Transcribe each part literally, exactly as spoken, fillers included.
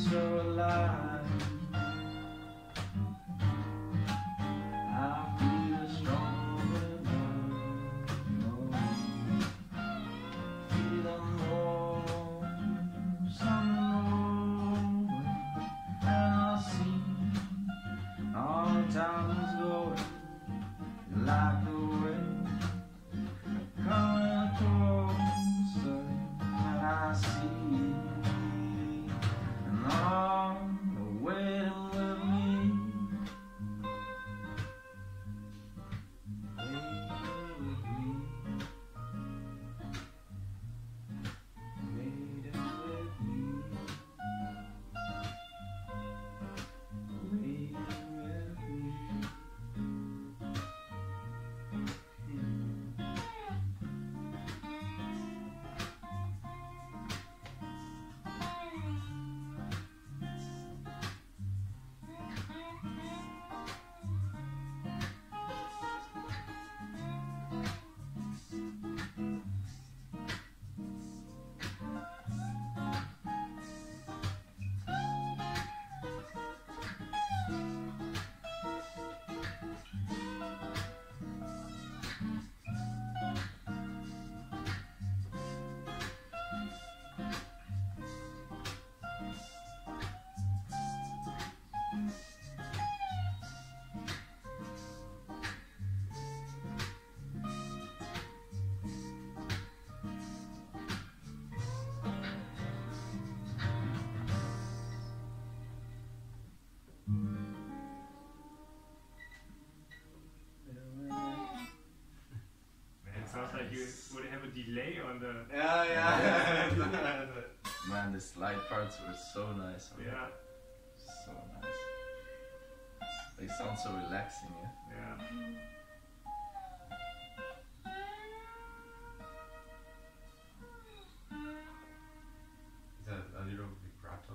so alive. I feel stronger now. Feel more, some more, and I see all time's going like the wind coming closer, and I see and all the waiting with me, waiting with me, waiting with me, waiting with me. Sounds like you would have a delay on the. Yeah, yeah. Man, the slide parts were so nice. Yeah. So nice. They sound so relaxing, yeah. Yeah. Is that a little vibrato?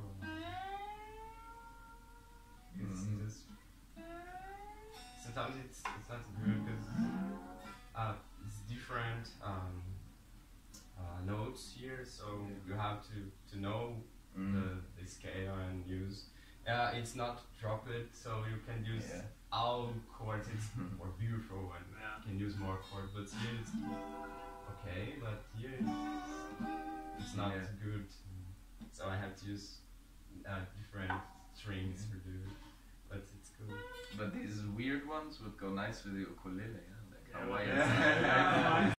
It's Mhm. just sometimes it's it's not good because uh, it's different um, uh, notes here, so you have to to know Mm. the, the scale and use. Uh, it's not droplet, so you can use Yeah. all chords. It's more beautiful and Yeah. you can use more chords. But here it's okay, but here it's, it's not Yeah. good. So I have to use uh, different strings for do it, but it's good. But these weird ones would go nice with the ukulele, yeah?